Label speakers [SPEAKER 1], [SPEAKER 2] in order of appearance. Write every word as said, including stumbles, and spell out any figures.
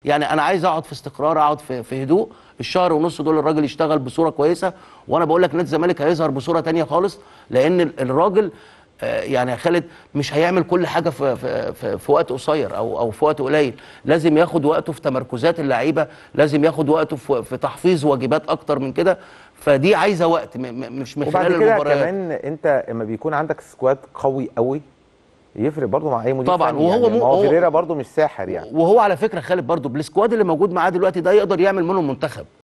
[SPEAKER 1] يعني انا عايز اقعد في استقرار، اقعد في, في هدوء. الشهر ونص دول الراجل يشتغل بصوره كويسه، وانا بقول لك نادي الزمالك هيظهر بصوره ثانيه خالص، لان الراجل آه يعني يا خالد مش هيعمل كل حاجه في في في, في وقت قصير او او في وقت قليل. لازم ياخد وقته في تمركزات اللعيبه، لازم ياخد وقته في, في تحفيظ واجبات اكتر من كده. فدي عايزه وقت مش من خلال المباريات.
[SPEAKER 2] وبعد كده كمان انت اما بيكون عندك سكواد قوي قوي يفرق برضه مع اي مدير
[SPEAKER 1] طبعا.
[SPEAKER 2] فني.
[SPEAKER 1] وهو
[SPEAKER 2] يعني
[SPEAKER 1] مو
[SPEAKER 2] ما هو
[SPEAKER 1] هو
[SPEAKER 2] فيريرا برضه مش ساحر يعني.
[SPEAKER 1] وهو على فكره خالد برضه بالسكواد اللي موجود معاه دلوقتي ده يقدر يعمل منهم منتخب.